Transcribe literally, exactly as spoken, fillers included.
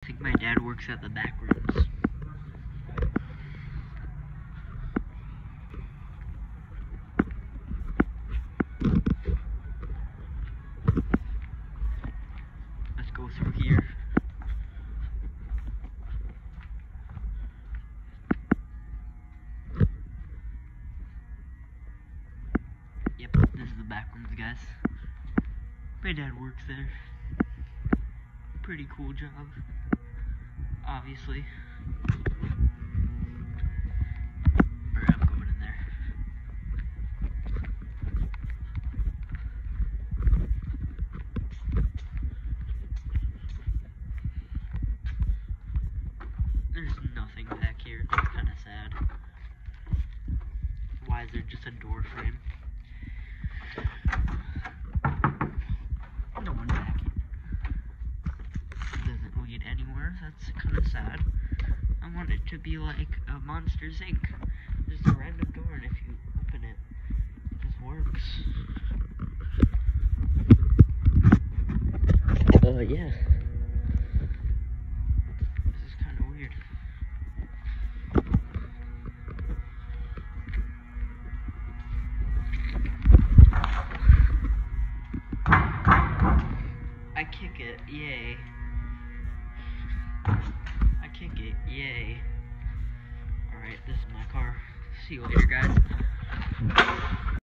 think my dad works at the Backrooms. Let's go through here. Yep, this is the Backrooms, guys. My dad works there. Pretty cool job, obviously. Alright, I'm going in there. There's nothing back here. It's kind of sad. Why is there just a door frame? No one back here. Doesn't lead anywhere. That's kind of sad. I want it to be like a Monsters Incorporated. There's a random door, and if you open it, it just works. Uh, yeah. This is kind of weird. I kick it, yay. I kick it, yay. Alright, this is my car. See you later, guys.